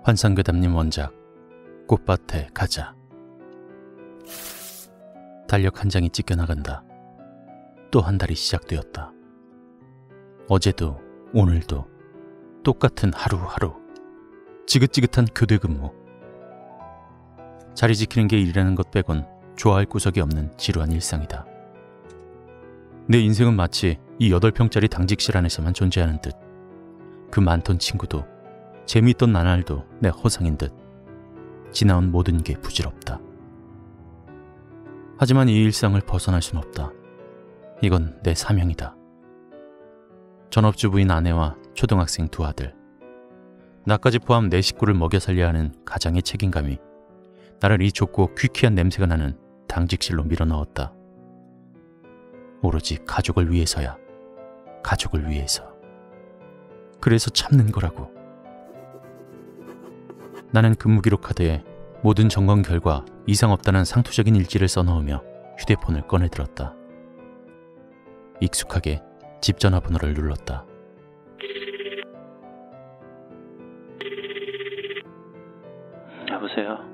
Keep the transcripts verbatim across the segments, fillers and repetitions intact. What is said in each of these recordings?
환상괴담님 원작 꽃밭에 가자. 달력 한 장이 찢겨나간다. 또 한 달이 시작되었다. 어제도 오늘도 똑같은 하루하루. 지긋지긋한 교대 근무. 자리 지키는 게 일이라는 것 빼곤 좋아할 구석이 없는 지루한 일상이다. 내 인생은 마치 이 여덟 평짜리 당직실 안에서만 존재하는 듯. 그 많던 친구도 재미있던 나날도 내 허상인 듯. 지나온 모든 게 부질없다. 하지만 이 일상을 벗어날 순 없다. 이건 내 사명이다. 전업주부인 아내와 초등학생 두 아들, 나까지 포함 네 식구를 먹여 살려야 하는 가장의 책임감이 나를 이 좁고 귀퀴한 냄새가 나는 당직실로 밀어넣었다. 오로지 가족을 위해서야. 가족을 위해서. 그래서 참는 거라고. 나는 근무기록 카드에 모든 점검 결과 이상 없다는 상투적인 일지를 써넣으며 휴대폰을 꺼내들었다. 익숙하게 집 전화번호를 눌렀다. 여보세요?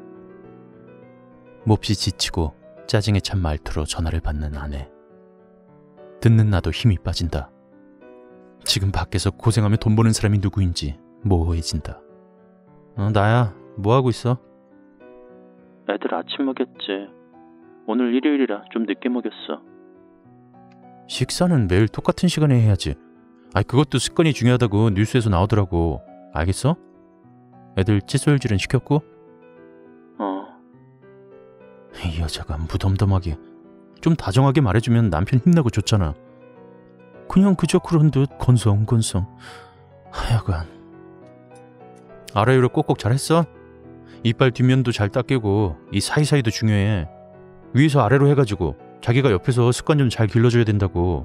몹시 지치고 짜증에 찬 말투로 전화를 받는 아내. 듣는 나도 힘이 빠진다. 지금 밖에서 고생하며 돈 버는 사람이 누구인지 모호해진다. 어, 나야. 뭐하고 있어? 애들 아침 먹였지. 오늘 일요일이라 좀 늦게 먹였어. 식사는 매일 똑같은 시간에 해야지. 아이, 그것도 습관이 중요하다고 뉴스에서 나오더라고. 알겠어? 애들 칫솔질은 시켰고? 어. 이 여자가 무덤덤하게 좀 다정하게 말해주면 남편 힘나고 좋잖아. 그냥 그저 그런 듯 건성건성. 하여간. 아래위로 꼭꼭 잘했어? 이빨 뒷면도 잘 닦이고 이 사이사이도 중요해. 위에서 아래로 해가지고 자기가 옆에서 습관 좀 잘 길러줘야 된다고.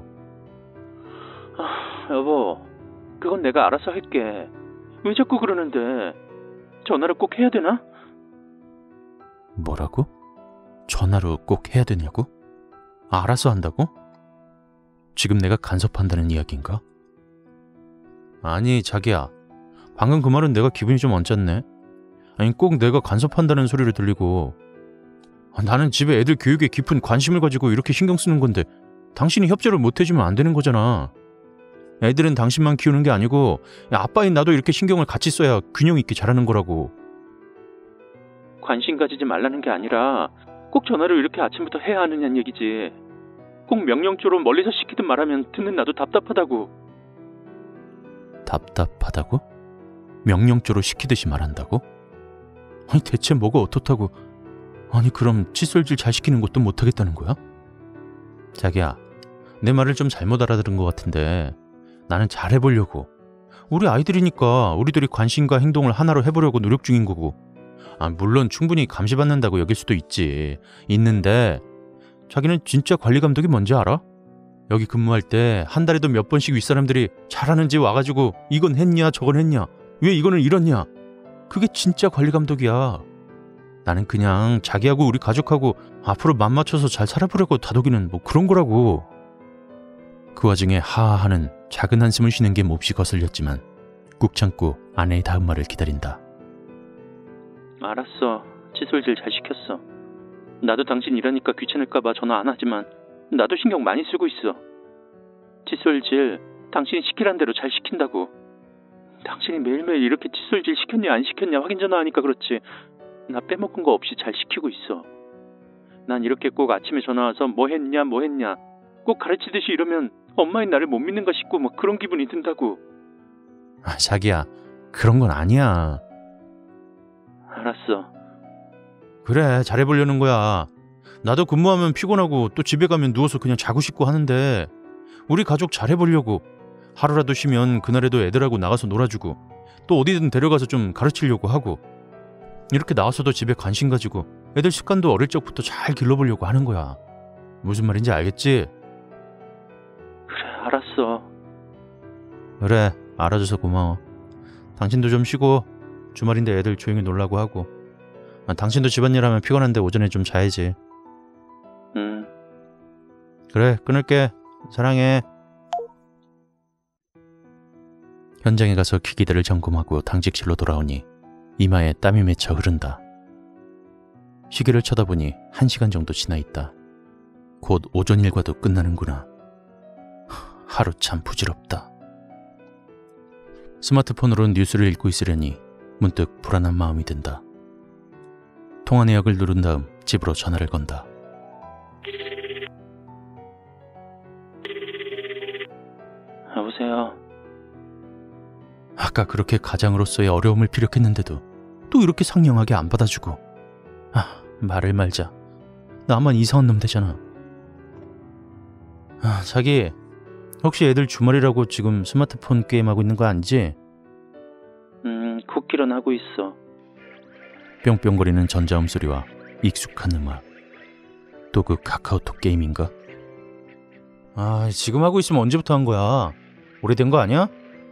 아, 여보, 그건 내가 알아서 할게. 왜 자꾸 그러는데? 전화를 꼭 해야 되나? 뭐라고? 전화로 꼭 해야 되냐고? 알아서 한다고? 지금 내가 간섭한다는 이야기인가? 아니, 자기야. 방금 그 말은 내가 기분이 좀 언짢네. 아니, 꼭 내가 간섭한다는 소리를 들리고. 나는 집에 애들 교육에 깊은 관심을 가지고 이렇게 신경 쓰는 건데 당신이 협조를 못 해주면 안 되는 거잖아. 애들은 당신만 키우는 게 아니고 아빠인 나도 이렇게 신경을 같이 써야 균형 있게 자라는 거라고. 관심 가지지 말라는 게 아니라 꼭 전화를 이렇게 아침부터 해야 하느냐는 얘기지. 꼭 명령조로 멀리서 시키든 말하면 듣는 나도 답답하다고. 답답하다고? 명령조로 시키듯이 말한다고? 아니, 대체 뭐가 어떻다고. 아니, 그럼 칫솔질 잘 시키는 것도 못하겠다는 거야? 자기야, 내 말을 좀 잘못 알아들은 것 같은데 나는 잘해보려고. 우리 아이들이니까 우리들이 관심과 행동을 하나로 해보려고 노력 중인 거고. 아, 물론 충분히 감시받는다고 여길 수도 있지. 있는데 자기는 진짜 관리 감독이 뭔지 알아? 여기 근무할 때 한 달에도 몇 번씩 윗사람들이 잘하는지 와가지고 이건 했냐 저건 했냐 왜 이거는 이렇냐. 그게 진짜 관리 감독이야. 나는 그냥 자기하고 우리 가족하고 앞으로 맘 맞춰서 잘 살아보려고 다독이는 뭐 그런 거라고. 그 와중에 하하하는 작은 한숨을 쉬는 게 몹시 거슬렸지만 꾹 참고 아내의 다음 말을 기다린다. 알았어. 칫솔질 잘 시켰어. 나도 당신 일하니까 귀찮을까봐 전화 안 하지만 나도 신경 많이 쓰고 있어. 칫솔질 당신이 시키란 대로 잘 시킨다고. 당신이 매일매일 이렇게 칫솔질 시켰냐 안 시켰냐 확인 전화하니까 그렇지 나 빼먹은 거 없이 잘 시키고 있어. 난 이렇게 꼭 아침에 전화와서 뭐 했냐 뭐 했냐 꼭 가르치듯이 이러면 엄마인 나를 못 믿는가 싶고 뭐 그런 기분이 든다고. 아, 자기야, 그런 건 아니야. 알았어. 그래, 잘해보려는 거야. 나도 근무하면 피곤하고 또 집에 가면 누워서 그냥 자고 싶고 하는데 우리 가족 잘해보려고. 하루라도 쉬면 그날에도 애들하고 나가서 놀아주고 또 어디든 데려가서 좀 가르치려고 하고 이렇게 나와서도 집에 관심 가지고 애들 습관도 어릴 적부터 잘 길러보려고 하는 거야. 무슨 말인지 알겠지? 그래, 알았어. 그래, 알아줘서 고마워. 당신도 좀 쉬고 주말인데 애들 조용히 놀라고 하고. 아, 당신도 집안일 하면 피곤한데 오전에 좀 자야지. 응. 그래, 끊을게. 사랑해. 현장에 가서 기기들을 점검하고 당직실로 돌아오니 이마에 땀이 맺혀 흐른다. 시계를 쳐다보니 한 시간 정도 지나 있다. 곧 오전 일과도 끝나는구나. 하루 참 부질없다. 스마트폰으로 뉴스를 읽고 있으려니 문득 불안한 마음이 든다. 통화 내역을 누른 다음 집으로 전화를 건다. 여보세요. 아까 그렇게 가장으로서의 어려움을 피력했는데도 또 이렇게 상냥하게 안 받아주고. 아, 말을 말자. 나만 이상한 놈 되잖아. 아, 자기 혹시 애들 주말이라고 지금 스마트폰 게임하고 있는 거 아니지? 음, 쿠키런 하고 있어. 뿅뿅거리는 전자음 소리와 익숙한 음악. 또 그 카카오톡 게임인가? 아, 지금 하고 있으면 언제부터 한 거야? 오래된 거 아니야?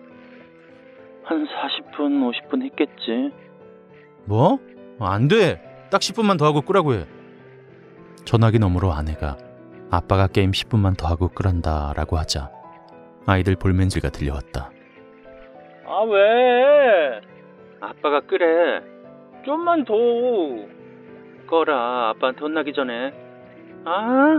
한 사십 분, 오십 분 했겠지. 뭐? 안 돼. 딱 십 분만 더 하고 끄라고 해. 전화기 너머로 아내가 아빠가 게임 십 분만 더 하고 끄란다 라고 하자 아이들 볼멘지가 들려왔다. 아, 왜? 아빠가 끄래. 좀만 더 꺼라. 아빠한테 혼나기 전에. 아?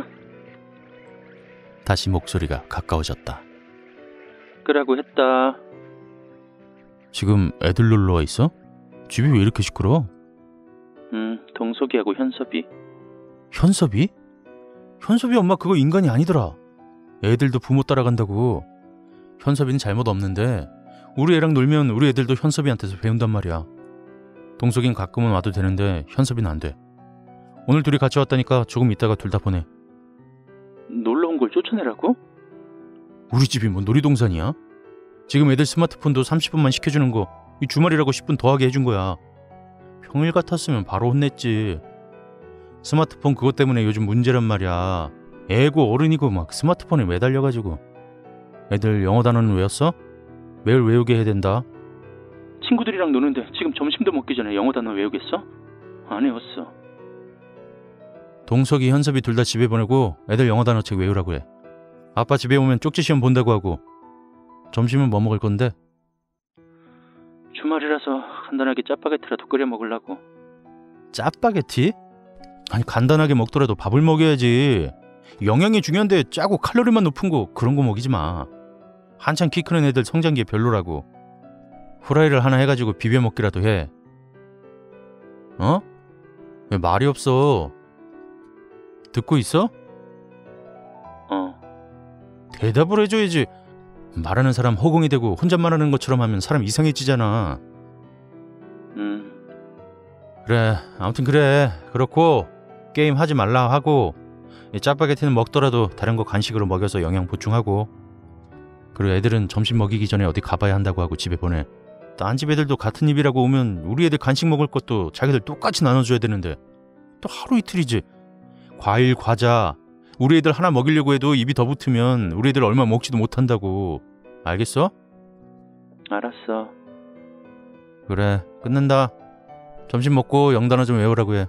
다시 목소리가 가까워졌다. 끄라고 했다. 지금 애들 놀러와 있어? 집이 왜 이렇게 시끄러워? 음, 동석이하고 현섭이. 현섭이? 현섭이 엄마 그거 인간이 아니더라. 애들도 부모 따라간다고. 현섭이는 잘못 없는데 우리 애랑 놀면 우리 애들도 현섭이한테서 배운단 말이야. 동석이는 가끔은 와도 되는데 현섭이는 안 돼. 오늘 둘이 같이 왔다니까 조금 있다가 둘 다 보내. 놀러 온 걸 쫓아내라고? 우리 집이 뭐 놀이동산이야? 지금 애들 스마트폰도 삼십 분만 시켜주는 거 이 주말이라고 십 분 더하게 해준 거야. 평일 같았으면 바로 혼냈지. 스마트폰 그것 때문에 요즘 문제란 말이야. 애고 어른이고 막 스마트폰에 매달려가지고. 애들 영어 단어는 외웠어? 매일 외우게 해야 된다. 친구들이랑 노는데 지금 점심도 먹기 전에 영어 단어 외우겠어? 안 외웠어. 동석이, 현섭이 둘 다 집에 보내고 애들 영어 단어 책 외우라고 해. 아빠 집에 오면 쪽지 시험 본다고 하고. 점심은 뭐 먹을 건데? 주말이라서 간단하게 짜파게티라도 끓여 먹으려고. 짜파게티? 아니 간단하게 먹더라도 밥을 먹여야지. 영양이 중요한데 짜고 칼로리만 높은 거 그런 거 먹이지 마. 한창 키 크는 애들 성장기에 별로라고. 후라이를 하나 해가지고 비벼 먹기라도 해. 어? 왜 말이 없어? 듣고 있어? 어. 대답을 해줘야지. 말하는 사람 허공이 되고 혼잣말 하는 것처럼 하면 사람 이상해지잖아. 음. 그래, 아무튼 그래. 그렇고 게임 하지 말라 하고 이 짜파게티는 먹더라도 다른 거 간식으로 먹여서 영양 보충하고. 그리고 애들은 점심 먹이기 전에 어디 가봐야 한다고 하고 집에 보내. 딴 집 애들도 같은 입이라고 오면 우리 애들 간식 먹을 것도 자기들 똑같이 나눠줘야 되는데 또 하루 이틀이지. 과일, 과자 우리 애들 하나 먹이려고 해도 입이 더 붙으면 우리 애들 얼마 먹지도 못한다고. 알겠어? 알았어. 그래, 끊는다. 점심 먹고 영단어 좀 외우라고 해.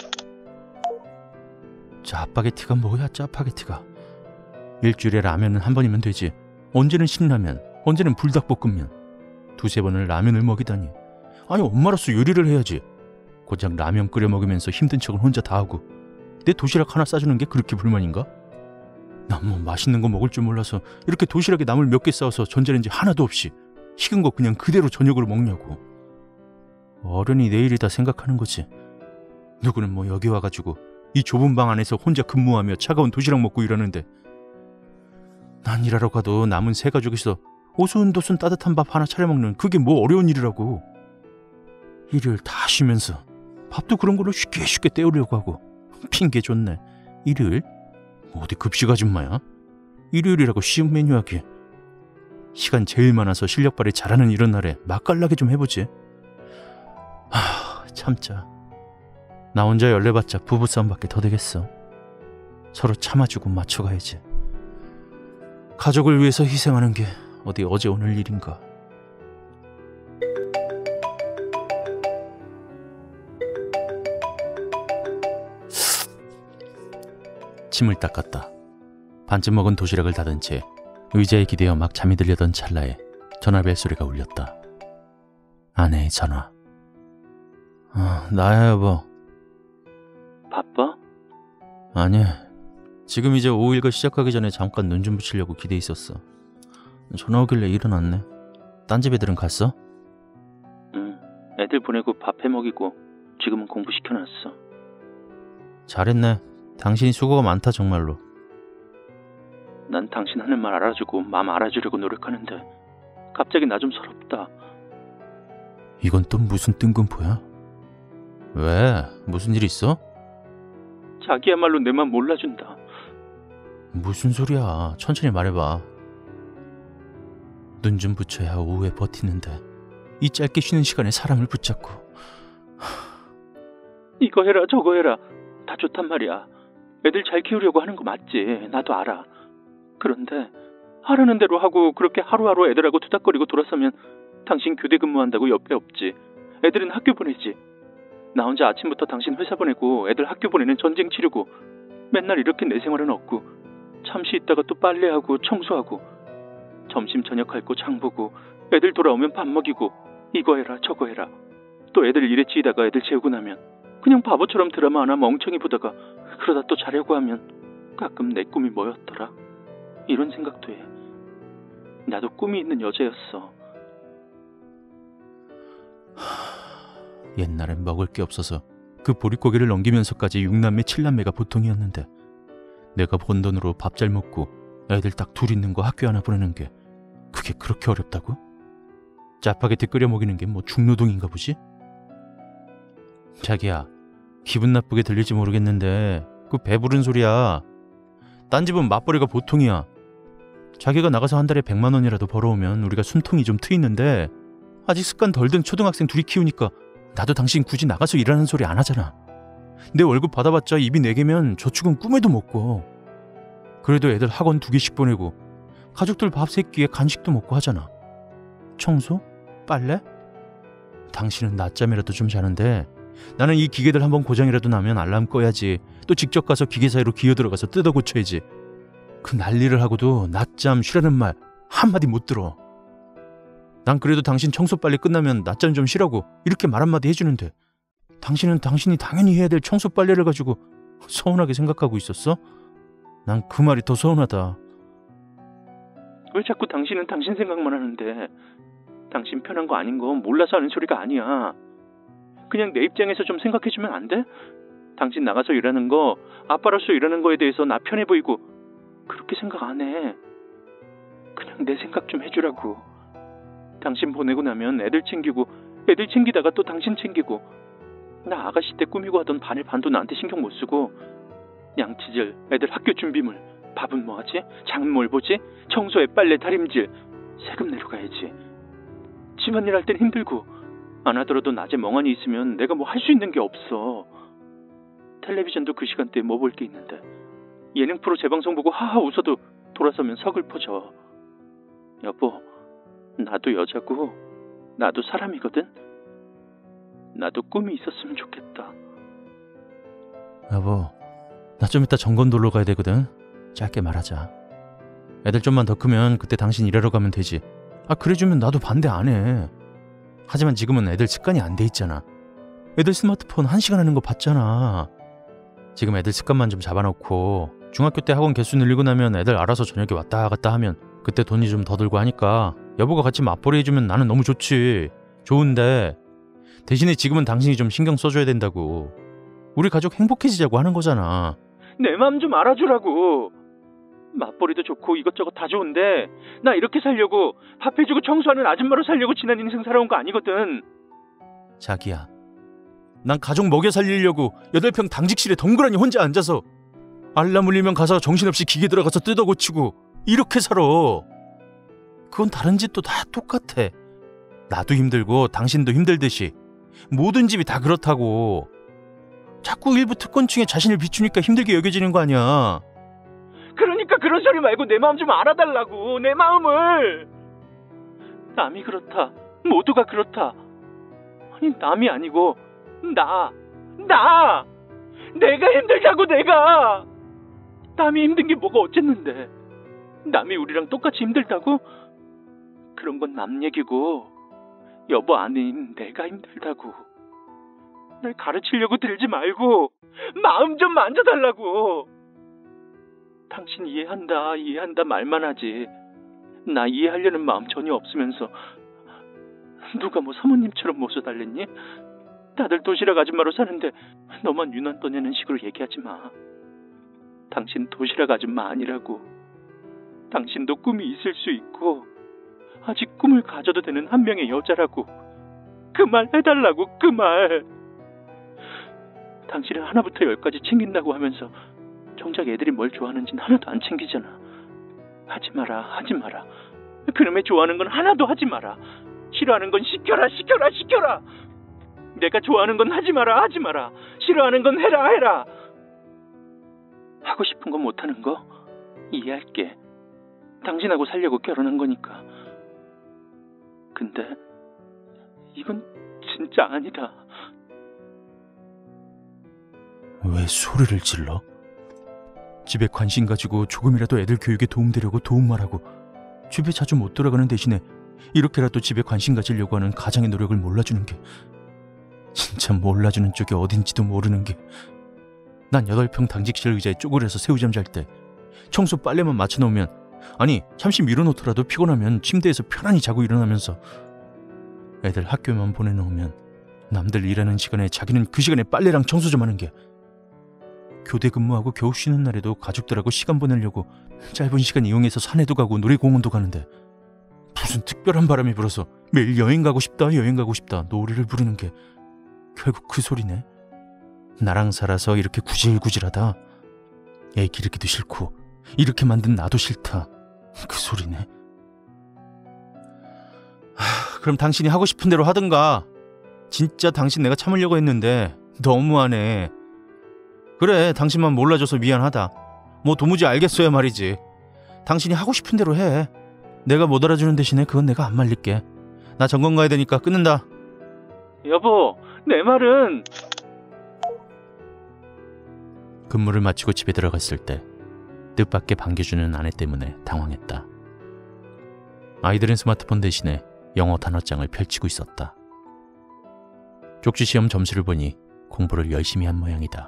짜파게티가 뭐야, 짜파게티가. 일주일에 라면은 한 번이면 되지. 언제는 신라면, 언제는 불닭볶음면. 두세 번을 라면을 먹이다니. 아니 엄마로서 요리를 해야지. 고작 라면 끓여 먹으면서 힘든 척은 혼자 다 하고 내 도시락 하나 싸주는 게 그렇게 불만인가? 난 뭐 맛있는 거 먹을 줄 몰라서 이렇게 도시락에 나물 몇 개 싸워서 전자레인지 하나도 없이 식은 거 그냥 그대로 저녁으로 먹냐고. 어른이 내일이다 생각하는 거지. 누구는 뭐 여기 와가지고 이 좁은 방 안에서 혼자 근무하며 차가운 도시락 먹고 일하는데 난 일하러 가도 남은 세 가족이서 오순도순 따뜻한 밥 하나 차려 먹는 그게 뭐 어려운 일이라고. 일요일 다 쉬면서 밥도 그런 걸로 쉽게 쉽게 때우려고 하고. 핑계 좋네. 일요일? 어디 급식 아줌마야? 일요일이라고 쉬운 메뉴 하기. 시간 제일 많아서 실력 발휘 잘하는 이런 날에 맛깔나게 좀 해보지. 하, 참자. 나 혼자 열내봤자 부부싸움밖에 더 되겠어. 서로 참아주고 맞춰가야지. 가족을 위해서 희생하는 게 어디 어제 오늘 일인가. 침을 닦았다. 반쯤 먹은 도시락을 닫은 채 의자에 기대어 막 잠이 들려던 찰나에 전화벨 소리가 울렸다. 아내의 전화. 아, 나야 여보. 바빠? 아니, 지금 이제 오후 일과 시작하기 전에 잠깐 눈 좀 붙이려고 기대 있었어. 전화 오길래 일어났네. 딴 집 애들은 갔어? 응, 애들 보내고 밥 해먹이고 지금은 공부시켜놨어. 잘했네. 당신이 수고가 많다 정말로. 난 당신 하는 말 알아주고 마음 알아주려고 노력하는데 갑자기 나 좀 서럽다. 이건 또 무슨 뜬금포야? 왜? 무슨 일 있어? 자기야말로 내 맘 몰라준다. 무슨 소리야. 천천히 말해봐. 눈 좀 붙여야 오후에 버티는데 이 짧게 쉬는 시간에 사람을 붙잡고. 이거 해라 저거 해라 다 좋단 말이야. 애들 잘 키우려고 하는 거 맞지. 나도 알아. 그런데 하라는 대로 하고 그렇게 하루하루 애들하고 투닥거리고 돌아서면 당신 교대 근무한다고 옆에 없지. 애들은 학교 보내지. 나 혼자 아침부터 당신 회사 보내고 애들 학교 보내는 전쟁 치르고 맨날 이렇게 내 생활은 없고 잠시 있다가 또 빨래하고 청소하고 점심 저녁 할 거 장 보고 애들 돌아오면 밥 먹이고 이거 해라 저거 해라. 또 애들 일에 치이다가 애들 재우고 나면 그냥 바보처럼 드라마 하나 멍청이 보다가 그러다 또 자려고 하면 가끔 내 꿈이 뭐였더라 이런 생각도 해. 나도 꿈이 있는 여자였어. 옛날엔 먹을 게 없어서 그 보릿고개를 넘기면서까지 육남매 칠남매가 보통이었는데 내가 번 돈으로 밥 잘 먹고 애들 딱 둘 있는 거 학교 하나 보내는 게 그게 그렇게 어렵다고? 짜파게티 끓여 먹이는 게 뭐 중노동인가 보지? 자기야, 기분 나쁘게 들릴지 모르겠는데 그 배부른 소리야. 딴 집은 맞벌이가 보통이야. 자기가 나가서 한 달에 백만 원이라도 벌어오면 우리가 숨통이 좀 트이는데 아직 습관 덜 든 초등학생 둘이 키우니까 나도 당신 굳이 나가서 일하는 소리 안 하잖아. 내 월급 받아봤자 입이 네 개면 저축은 꿈에도 못 꿔. 그래도 애들 학원 두 개씩 보내고 가족들 밥 세 끼에 간식도 먹고 하잖아. 청소? 빨래? 당신은 낮잠이라도 좀 자는데 나는 이 기계들 한번 고장이라도 나면 알람 꺼야지. 또 직접 가서 기계 사이로 기어 들어가서 뜯어 고쳐야지. 그 난리를 하고도 낮잠 쉬라는 말 한마디 못 들어. 난 그래도 당신 청소 빨리 끝나면 낮잠 좀 쉬라고 이렇게 말 한마디 해주는데 당신은 당신이 당연히 해야 될 청소 빨래를 가지고 서운하게 생각하고 있었어? 난 그 말이 더 서운하다. 왜 자꾸 당신은 당신 생각만 하는데. 당신 편한 거 아닌 거 몰라서 하는 소리가 아니야. 그냥 내 입장에서 좀 생각해주면 안 돼? 당신 나가서 일하는 거 아빠로서 일하는 거에 대해서 나 편해 보이고 그렇게 생각 안 해. 그냥 내 생각 좀 해주라고. 당신 보내고 나면 애들 챙기고 애들 챙기다가 또 당신 챙기고 나 아가씨 때 꾸미고 하던 반을 반도 나한테 신경 못 쓰고 양치질, 애들 학교 준비물, 밥은 뭐 하지? 장은 뭘 보지? 청소에 빨래, 다림질, 세금 내러 가야지. 집안일 할 땐 힘들고 안 하더라도 낮에 멍하니 있으면 내가 뭐 할 수 있는 게 없어. 텔레비전도 그 시간대에 뭐 볼 게 있는데 예능 프로 재방송 보고 하하 웃어도 돌아서면 서글퍼져. 여보, 나도 여자고 나도 사람이거든. 나도 꿈이 있었으면 좋겠다. 여보, 나 좀 이따 정건 돌러 가야 되거든. 짧게 말하자. 애들 좀만 더 크면 그때 당신 일하러 가면 되지. 아, 그래주면 나도 반대 안 해. 하지만 지금은 애들 습관이 안 돼 있잖아. 애들 스마트폰 한 시간 하는 거 봤잖아. 지금 애들 습관만 좀 잡아놓고 중학교 때 학원 개수 늘리고 나면 애들 알아서 저녁에 왔다 갔다 하면 그때 돈이 좀 더 들고 하니까 여보가 같이 맞벌이 해주면 나는 너무 좋지. 좋은데 대신에 지금은 당신이 좀 신경 써줘야 된다고. 우리 가족 행복해지자고 하는 거잖아. 내 맘 좀 알아주라고. 맞벌이도 좋고 이것저것 다 좋은데 나 이렇게 살려고 밥 해주고 청소하는 아줌마로 살려고 지난 인생 살아온 거 아니거든. 자기야, 난 가족 먹여 살리려고 여덟 평 당직실에 덩그러니 혼자 앉아서 알람 울리면 가서 정신없이 기계 들어가서 뜯어 고치고 이렇게 살아. 그건 다른 집도 다 똑같아. 나도 힘들고 당신도 힘들듯이 모든 집이 다 그렇다고. 자꾸 일부 특권층에 자신을 비추니까 힘들게 여겨지는 거 아니야. 그러니까 그런 소리 말고 내 마음 좀 알아달라고. 내 마음을. 남이 그렇다. 모두가 그렇다. 아니 남이 아니고 나. 나. 내가 힘들다고. 내가. 남이 힘든 게 뭐가 어쨌는데. 남이 우리랑 똑같이 힘들다고? 그런 건 남 얘기고 여보 아닌 내가 힘들다고. 날 가르치려고 들지 말고 마음 좀 만져달라고. 당신 이해한다 이해한다 말만 하지 나 이해하려는 마음 전혀 없으면서 누가 뭐 사모님처럼 모셔달랬니? 다들 도시락 아줌마로 사는데 너만 유난 떠내는 식으로 얘기하지 마. 당신 도시락 아줌마 아니라고. 당신도 꿈이 있을 수 있고 아직 꿈을 가져도 되는 한 명의 여자라고. 그 말 해달라고, 그 말. 당신은 하나부터 열까지 챙긴다고 하면서 정작 애들이 뭘 좋아하는진 하나도 안 챙기잖아. 하지 마라, 하지 마라. 그놈의 좋아하는 건 하나도 하지 마라. 싫어하는 건 시켜라, 시켜라, 시켜라. 내가 좋아하는 건 하지 마라, 하지 마라. 싫어하는 건 해라, 해라. 하고 싶은 거 못하는 거 이해할게. 당신하고 살려고 결혼한 거니까. 근데 이건 진짜 아니다. 왜 소리를 질러? 집에 관심 가지고 조금이라도 애들 교육에 도움되려고 도움말하고 집에 자주 못 돌아가는 대신에 이렇게라도 집에 관심 가지려고 하는 가장의 노력을 몰라주는 게, 진짜 몰라주는 쪽이 어딘지도 모르는 게. 난 여덟 평 당직실 의자에 쪼그려서 새우잠 잘 때 청소 빨래만 맞춰놓으면, 아니 잠시 밀어놓더라도 피곤하면 침대에서 편안히 자고 일어나면서 애들 학교에만 보내놓으면 남들 일하는 시간에 자기는 그 시간에 빨래랑 청소 좀 하는 게, 교대 근무하고 겨우 쉬는 날에도 가족들하고 시간 보내려고 짧은 시간 이용해서 산에도 가고 놀이공원도 가는데 무슨 특별한 바람이 불어서 매일 여행 가고 싶다 여행 가고 싶다 노래를 부르는 게 결국 그 소리네. 나랑 살아서 이렇게 구질구질하다, 애 기르기도 싫고 이렇게 만든 나도 싫다, 그 소리네. 하, 그럼 당신이 하고 싶은 대로 하든가. 진짜 당신 내가 참으려고 했는데 너무하네. 그래, 당신만 몰라줘서 미안하다. 뭐 도무지 알겠어야 말이지. 당신이 하고 싶은 대로 해. 내가 못 알아주는 대신에 그건 내가 안 말릴게. 나 점검 가야 되니까 끊는다. 여보, 내 말은... 근무를 마치고 집에 들어갔을 때 뜻밖의 반겨주는 아내 때문에 당황했다. 아이들은 스마트폰 대신에 영어 단어장을 펼치고 있었다. 쪽지 시험 점수를 보니 공부를 열심히 한 모양이다.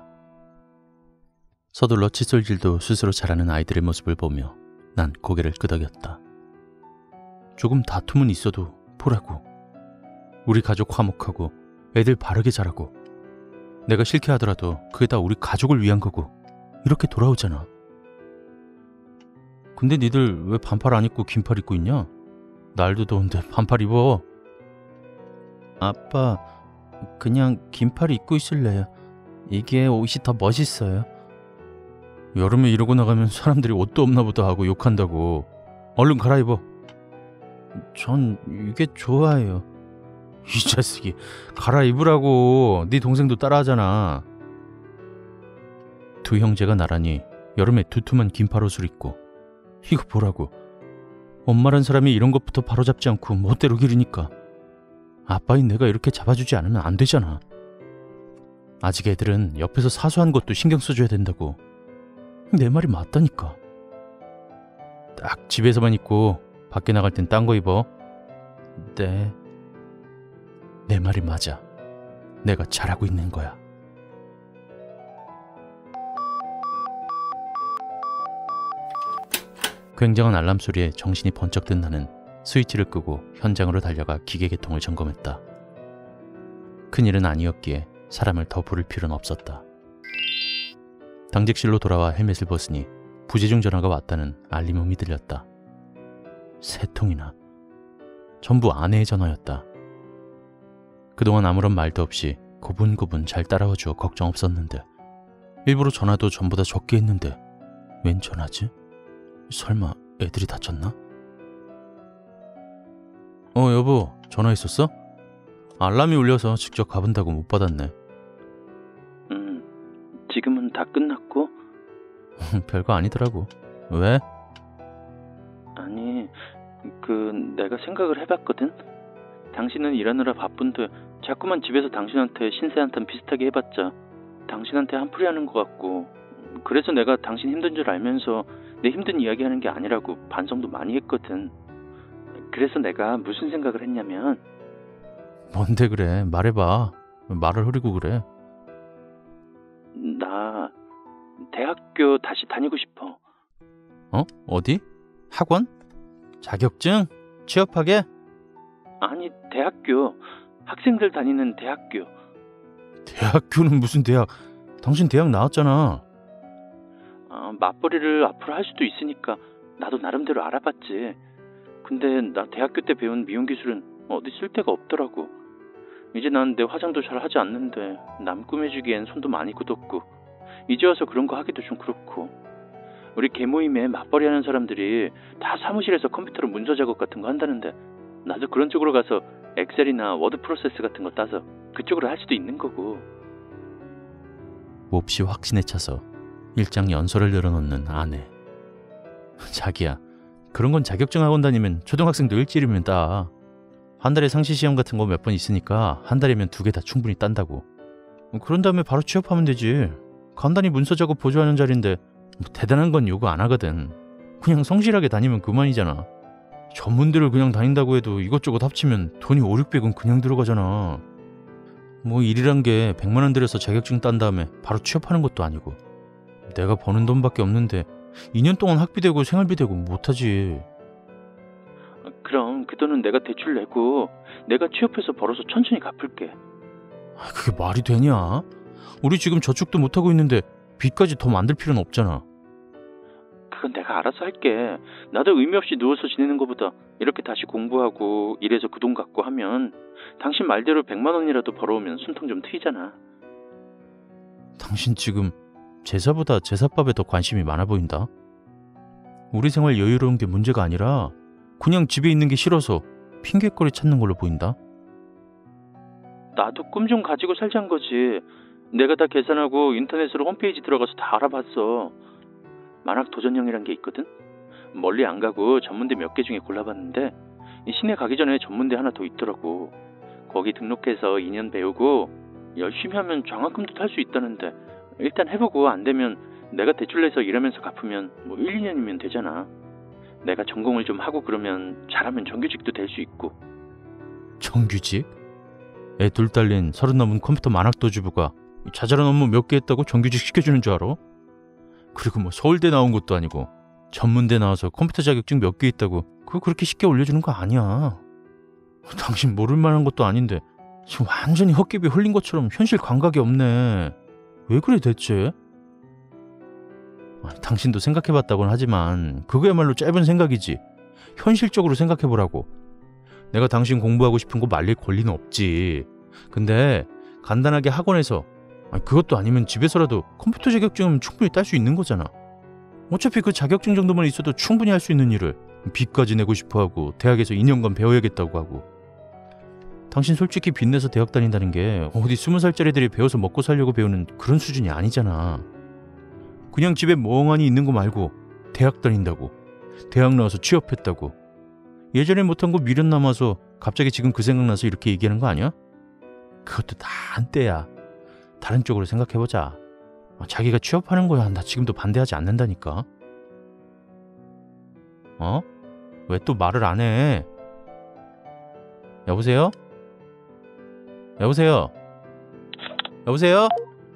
서둘러 칫솔질도 스스로 잘하는 아이들의 모습을 보며 난 고개를 끄덕였다. 조금 다툼은 있어도 보라고. 우리 가족 화목하고 애들 바르게 자라고, 내가 싫게 하더라도 그게 다 우리 가족을 위한 거고 이렇게 돌아오잖아. 근데 니들 왜 반팔 안 입고 긴팔 입고 있냐? 날도 더운데 반팔 입어. 아빠, 그냥 긴팔 입고 있을래요. 이게 옷이 더 멋있어요. 여름에 이러고 나가면 사람들이 옷도 없나 보다 하고 욕한다고. 얼른 갈아입어. 전 이게 좋아요. 이 자식이 갈아입으라고. 네 동생도 따라하잖아. 두 형제가 나란히 여름에 두툼한 긴팔옷을 입고, 이거 보라고. 엄마란 사람이 이런 것부터 바로잡지 않고 멋대로 기르니까 아빠인 내가 이렇게 잡아주지 않으면 안 되잖아. 아직 애들은 옆에서 사소한 것도 신경 써줘야 된다고. 내 말이 맞다니까. 딱 집에서만 입고 밖에 나갈 땐 딴 거 입어. 네. 내 말이 맞아. 내가 잘하고 있는 거야. 굉장한 알람 소리에 정신이 번쩍 든 나는 스위치를 끄고 현장으로 달려가 기계 개통을 점검했다. 큰일은 아니었기에 사람을 더 부를 필요는 없었다. 당직실로 돌아와 헬멧을 벗으니 부재중 전화가 왔다는 알림음이 들렸다. 세 통이나. 전부 아내의 전화였다. 그동안 아무런 말도 없이 고분고분 잘 따라와 주어 걱정 없었는데, 일부러 전화도 전부 다 적게 했는데 웬 전화지? 설마 애들이 다쳤나? 어 여보, 전화했었어? 알람이 울려서 직접 가본다고 못 받았네. 음, 지금은 다 끝났고? 별거 아니더라고. 왜? 아니, 그 내가 생각을 해봤거든. 당신은 일하느라 바쁜데 자꾸만 집에서 당신한테 신세한탄 비슷하게 해봤자 당신한테 한풀이 하는 것 같고, 그래서 내가 당신 힘든 줄 알면서 내 힘든 이야기하는 게 아니라고 반성도 많이 했거든. 그래서 내가 무슨 생각을 했냐면... 뭔데 그래, 말해봐. 말을 흐리고 그래? 나 대학교 다시 다니고 싶어. 어? 어디? 학원? 자격증? 취업하게? 아니, 대학교. 학생들 다니는 대학교. 대학교는 무슨 대학? 당신 대학 나왔잖아. 아, 맞벌이를 앞으로 할 수도 있으니까 나도 나름대로 알아봤지. 근데 나 대학교 때 배운 미용 기술은 어디 쓸 데가 없더라고. 이제 난 내 화장도 잘 하지 않는데 남 꾸며주기엔 손도 많이 굳었고, 이제 와서 그런 거 하기도 좀 그렇고. 우리 개모임에 맞벌이 하는 사람들이 다 사무실에서 컴퓨터로 문서 작업 같은 거 한다는데, 나도 그런 쪽으로 가서 엑셀이나 워드 프로세스 같은 거 따서 그쪽으로 할 수도 있는 거고. 몹시 확신에 차서 일장 연설을 늘어놓는 아내. 자기야, 그런 건 자격증 학원 다니면 초등학생도 일주일이면 따. 한 달에 상시 시험 같은 거 몇 번 있으니까 한 달이면 두 개 다 충분히 딴다고. 그런 다음에 바로 취업하면 되지. 간단히 문서 작업 보조하는 자리인데 뭐 대단한 건 요구 안 하거든. 그냥 성실하게 다니면 그만이잖아. 전문대를 그냥 다닌다고 해도 이것저것 합치면 돈이 오륙백은 그냥 들어가잖아. 뭐 일이란 게 백만 원 들여서 자격증 딴 다음에 바로 취업하는 것도 아니고. 내가 버는 돈밖에 없는데 이 년 동안 학비 되고 생활비 되고 못하지. 그럼 그 돈은 내가 대출 내고 내가 취업해서 벌어서 천천히 갚을게. 그게 말이 되냐? 우리 지금 저축도 못하고 있는데 빚까지 더 만들 필요는 없잖아. 그건 내가 알아서 할게. 나도 의미 없이 누워서 지내는 것보다 이렇게 다시 공부하고 일해서 그 돈 갖고 하면 당신 말대로 백만 원이라도 벌어오면 숨통 좀 트이잖아. 당신 지금 제사보다 제사밥에 더 관심이 많아 보인다. 우리 생활 여유로운 게 문제가 아니라 그냥 집에 있는 게 싫어서 핑계거리 찾는 걸로 보인다. 나도 꿈 좀 가지고 살자는 거지. 내가 다 계산하고 인터넷으로 홈페이지 들어가서 다 알아봤어. 만학 도전형이란 게 있거든. 멀리 안 가고 전문대 몇 개 중에 골라봤는데 이 시내 가기 전에 전문대 하나 더 있더라고. 거기 등록해서 이 년 배우고 열심히 하면 장학금도 탈 수 있다는데, 일단 해보고 안 되면 내가 대출 내서 일하면서 갚으면 뭐 일, 이 년이면 되잖아. 내가 전공을 좀 하고 그러면 잘하면 정규직도 될 수 있고. 정규직? 애 둘 딸린 서른 넘은 컴퓨터 만학도주부가 자잘한 업무 몇 개 했다고 정규직 시켜주는 줄 알아? 그리고 뭐 서울대 나온 것도 아니고 전문대 나와서 컴퓨터 자격증 몇 개 있다고 그거 그렇게 쉽게 올려주는 거 아니야. 당신 모를 만한 것도 아닌데 지금 완전히 헛개비 흘린 것처럼 현실 감각이 없네. 왜 그래 대체? 아니, 당신도 생각해봤다고는 하지만 그거야말로 짧은 생각이지. 현실적으로 생각해보라고. 내가 당신 공부하고 싶은 거 말릴 권리는 없지. 근데 간단하게 학원에서, 아니, 그것도 아니면 집에서라도 컴퓨터 자격증은 충분히 딸 수 있는 거잖아. 어차피 그 자격증 정도만 있어도 충분히 할 수 있는 일을 빚까지 내고 싶어하고 대학에서 이 년간 배워야겠다고 하고. 당신 솔직히 빚 내서 대학 다닌다는 게 어디 스무 살짜리들이 배워서 먹고 살려고 배우는 그런 수준이 아니잖아. 그냥 집에 멍하니 있는 거 말고 대학 다닌다고, 대학 나와서 취업했다고, 예전에 못한 거 미련 남아서 갑자기 지금 그 생각나서 이렇게 얘기하는 거 아니야? 그것도 다 한때야. 다른 쪽으로 생각해보자. 자기가 취업하는 거야 나 지금도 반대하지 않는다니까. 어? 왜 또 말을 안 해? 여보세요? 여보세요? 여보세요?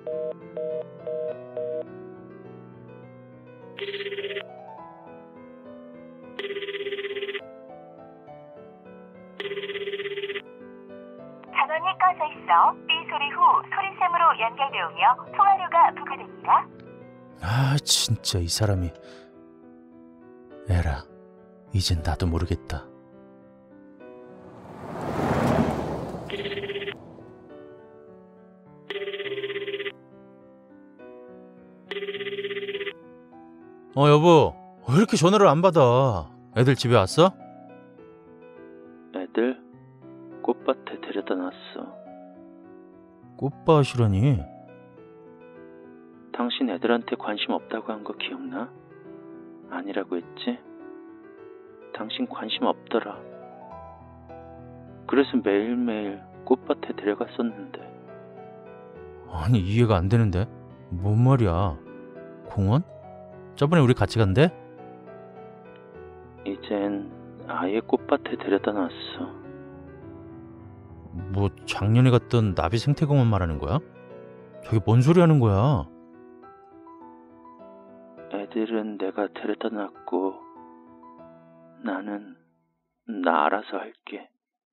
전원이 꺼져 있어 삐 소리 후 소리샘으로 연결되오며 통화료가 부과됩니다. 아 진짜 이 사람이. 에라, 이젠 나도 모르겠다. 어 여보, 왜 이렇게 전화를 안 받아? 애들 집에 왔어? 애들 꽃밭에 데려다 놨어. 꽃밭이라니? 당신 애들한테 관심 없다고 한 거 기억나? 아니라고 했지? 당신 관심 없더라. 그래서 매일매일 꽃밭에 데려갔었는데. 아니 이해가 안 되는데. 뭔 말이야? 공원? 저번에 우리 같이 간대? 이젠 아예 꽃밭에 데려다 놨어. 뭐 작년에 갔던 나비 생태공원 말하는 거야? 저게 뭔 소리 하는 거야? 애들은 내가 데려다 놨고 나는 나 알아서 할게.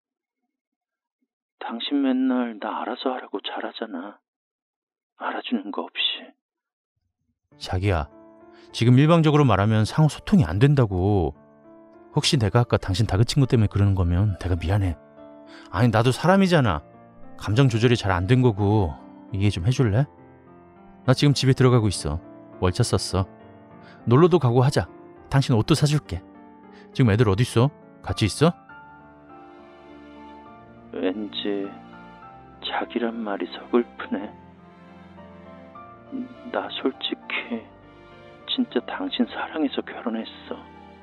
당신 맨날 나 알아서 하라고 잘하잖아. 알아주는 거 없이. 자기야, 지금 일방적으로 말하면 상호 소통이 안 된다고. 혹시 내가 아까 당신 다그친 것 때문에 그러는 거면 내가 미안해. 아니, 나도 사람이잖아. 감정 조절이 잘 안 된 거고. 이해 좀 해줄래? 나 지금 집에 들어가고 있어. 월차 썼어. 놀러도 가고 하자. 당신 옷도 사줄게. 지금 애들 어디 있어? 같이 있어? 왠지 자기란 말이 서글프네. 나 솔직히 진짜 당신 사랑해서 결혼했어.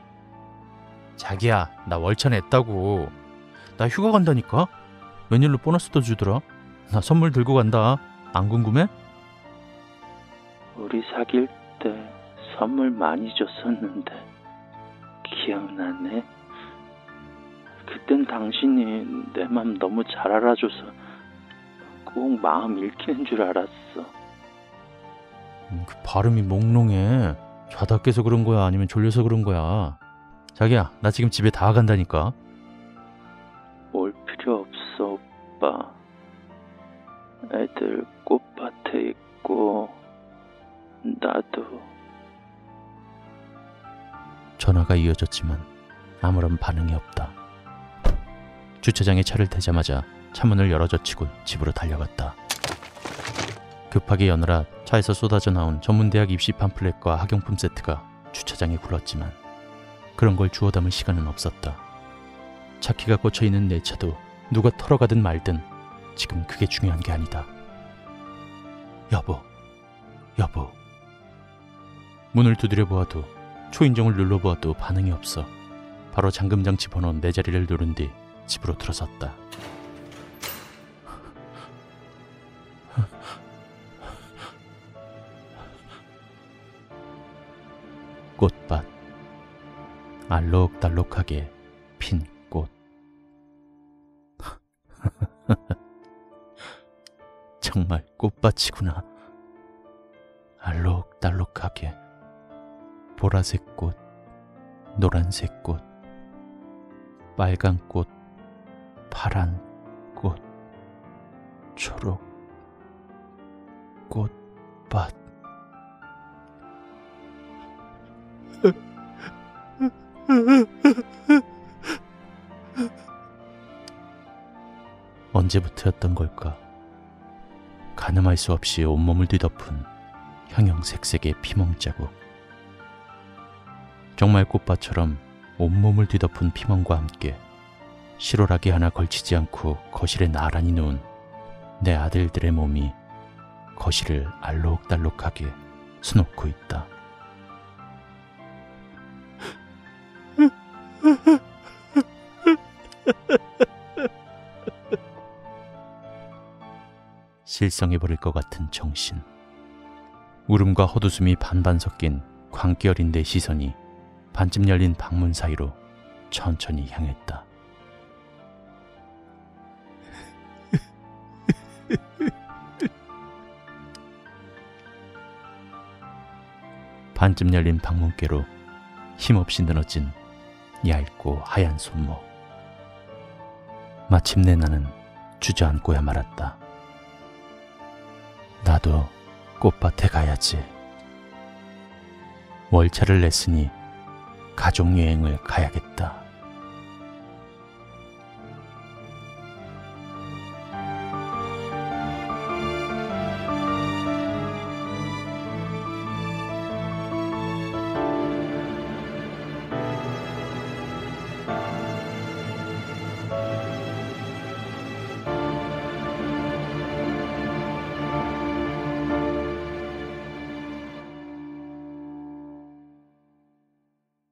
자기야, 나 월차 냈다고. 나 휴가 간다니까? 웬일로 보너스도 주더라. 나 선물 들고 간다. 안 궁금해? 우리 사귈 때 선물 많이 줬었는데 기억나네? 그땐 당신이 내 맘 너무 잘 알아줘서 꼭 마음 읽히는 줄 알았어. 음, 그 발음이 몽롱해. 자다 깨서 그런 거야? 아니면 졸려서 그런 거야? 자기야, 나 지금 집에 다 간다니까. 올 필요 없어, 오빠. 애들 꽃밭에 있고 나도. 전화가 이어졌지만 아무런 반응이 없다. 주차장에 차를 대자마자 차문을 열어젖히고 집으로 달려갔다. 급하게 여느라 차에서 쏟아져 나온 전문대학 입시 팜플렛과 학용품 세트가 주차장에 굴렀지만 그런 걸 주워 담을 시간은 없었다. 차키가 꽂혀있는 내 차도 누가 털어가든 말든 지금 그게 중요한 게 아니다. 여보, 여보. 문을 두드려 보아도 초인종을 눌러보아도 반응이 없어. 바로 잠금장치 번호 네 자리를 누른 뒤 집으로 들어섰다. 꽃밭. 알록달록하게 핀 꽃. 정말 꽃밭이구나. 알록달록하게 보라색 꽃, 노란색 꽃, 빨간 꽃, 파란 꽃, 초록 꽃밭. 언제부터였던 걸까? 가늠할 수 없이 온몸을 뒤덮은 형형색색의 피멍자국. 정말 꽃밭처럼 온몸을 뒤덮은 피멍과 함께 실오라기 하나 걸치지 않고 거실에 나란히 누운 내 아들들의 몸이 거실을 알록달록하게 수놓고 있다. 실성해버릴 것 같은 정신. 울음과 헛웃음이 반반 섞인 광기 어린 내 시선이 반쯤 열린 방문 사이로 천천히 향했다. 반쯤 열린 방문께로 힘없이 늘어진 얇고 하얀 손목. 마침내 나는 주저앉고야 말았다. 나도 꽃밭에 가야지. 월차를 냈으니 가족여행을 가야겠다.